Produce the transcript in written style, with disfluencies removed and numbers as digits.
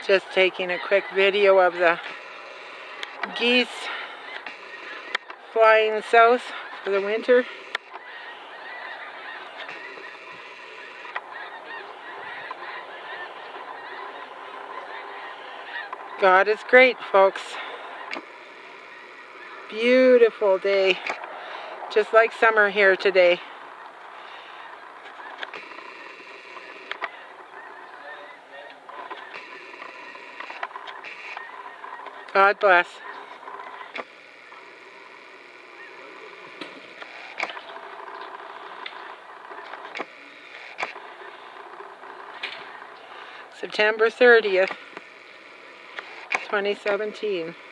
Just taking a quick video of the geese flying south for the winter. God is great, folks. Beautiful day. Just like summer here today. God bless. September 30th, 2017.